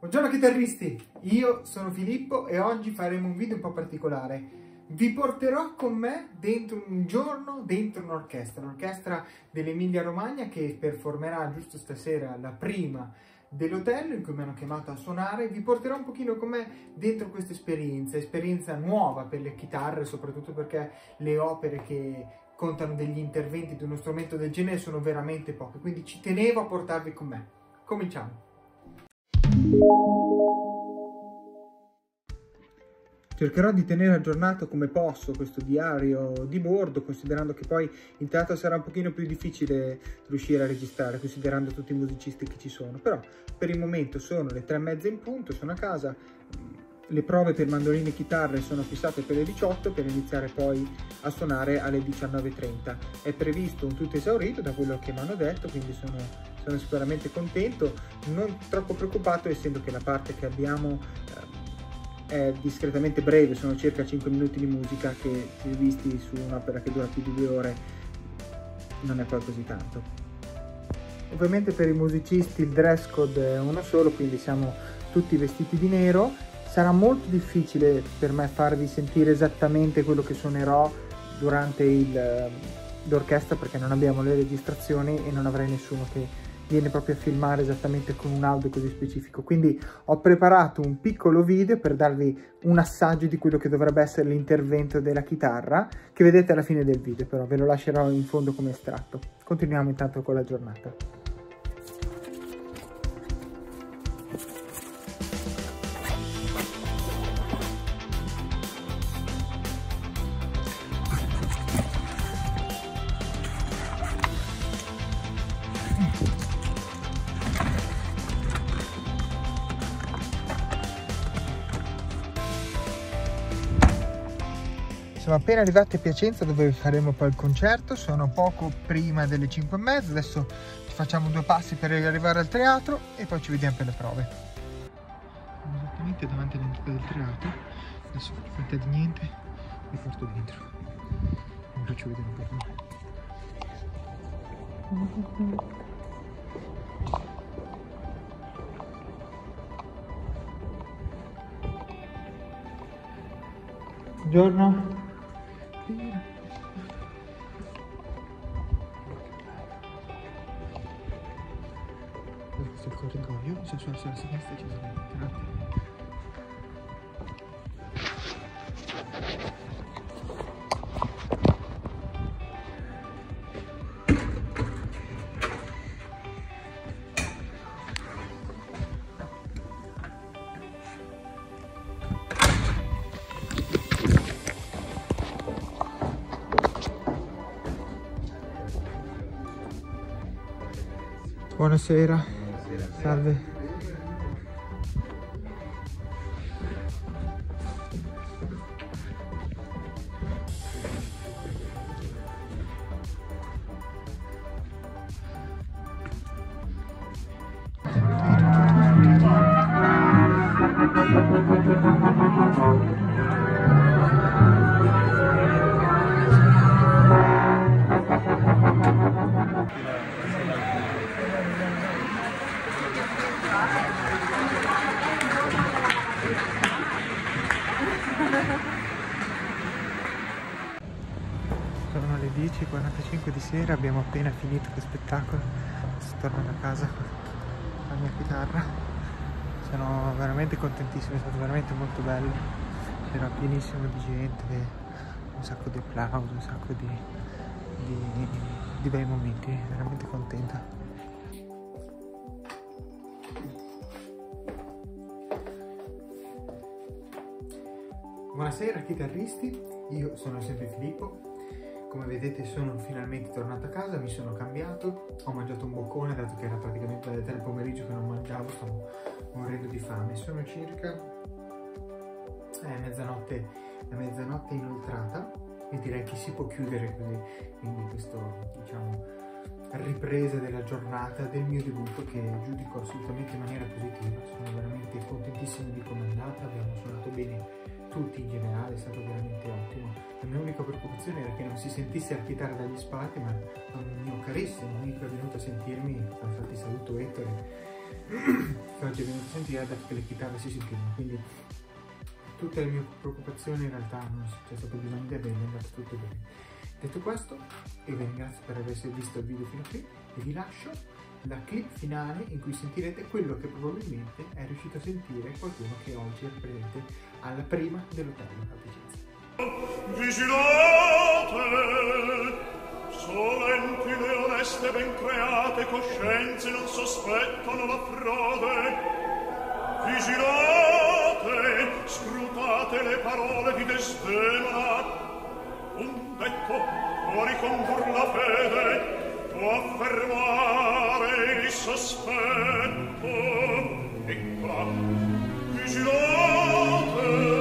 Buongiorno chitarristi, io sono Filippo e oggi faremo un video un po' particolare. Vi porterò con me dentro un giorno dentro un'orchestra, l'orchestra dell'Emilia Romagna che performerà giusto stasera la prima dell'hotel in cui mi hanno chiamato a suonare. Vi porterò un pochino con me dentro questa esperienza nuova per le chitarre, soprattutto perché le opere che contano degli interventi di uno strumento del genere sono veramente poche, quindi ci tenevo a portarvi con me. Cominciamo! Cercherò di tenere aggiornato come posso questo diario di bordo, considerando che poi in teatro sarà un pochino più difficile riuscire a registrare, considerando tutti i musicisti che ci sono. Però per il momento sono le 3:30 in punto, sono a casa, le prove per mandolini e chitarre sono fissate per le 18 per iniziare poi a suonare alle 19:30. È previsto un tutto esaurito da quello che mi hanno detto, quindi sono sicuramente contento, non troppo preoccupato, essendo che la parte che abbiamo è discretamente breve, sono circa 5 minuti di musica che, se visti su un'opera che dura più di 2 ore, non è poi così tanto. Ovviamente per i musicisti il dress code è uno solo, quindi siamo tutti vestiti di nero. Sarà molto difficile per me farvi sentire esattamente quello che suonerò durante l'orchestra, perché non abbiamo le registrazioni e non avrei nessuno che viene proprio a filmare esattamente con un audio così specifico. Quindi ho preparato un piccolo video per darvi un assaggio di quello che dovrebbe essere l'intervento della chitarra, che vedete alla fine del video, però ve lo lascerò in fondo come estratto. Continuiamo intanto con la giornata. Siamo appena arrivati a Piacenza, dove faremo poi il concerto. Sono poco prima delle 5:30, adesso ci facciamo 2 passi per arrivare al teatro e poi ci vediamo per le prove. Siamo esattamente davanti all'entrata del teatro, adesso faccio finta di niente e porto dentro. Vi faccio vedere un po' com'è. Buongiorno. Questo è il corridoio, se sulla sinistra ci sono entrate. Buonasera. Salve. Sono le 10:45 di sera, abbiamo appena finito lo spettacolo, sto tornando a casa con la mia chitarra. Sono veramente contentissimo, è stato veramente molto bello, c'era pienissimo di gente, un sacco di applausi, un sacco di bei momenti, veramente contento. Buonasera chitarristi, io sono sempre Filippo. Come vedete sono finalmente tornato a casa, mi sono cambiato, ho mangiato un boccone dato che era praticamente dalle 3 del pomeriggio che non mangiavo, stavo morendo di fame. Sono circa mezzanotte inoltrata e direi che si può chiudere così, quindi questo, diciamo, ripresa della giornata del mio debutto, che giudico assolutamente in maniera positiva. Sono veramente contentissimo di come è andata, abbiamo suonato bene tutti in generale, è stato veramente ottimo. La mia unica preoccupazione era che non si sentisse la chitarra dagli spalti, ma un mio carissimo amico è venuto a sentirmi, infatti saluto Ettore, che oggi è venuto a sentire ha detto che le chitarre si sentivano, quindi tutte le mie preoccupazioni in realtà non c'è stato bisogno di averle, è andato tutto bene. Detto questo, io vi ringrazio per aver visto il video fino a qui e vi lascio la clip finale in cui sentirete quello che probabilmente è riuscito a sentire qualcuno che oggi è presente alla prima dell'Otello a Piacenza. Vigilate, solenti le oneste ben create coscienze non sospettano la frode. Vigilate, scrutate le parole di Desdemona. Un detto può ricondurre la fede, può affermare il sospetto. Eccola, vigilate.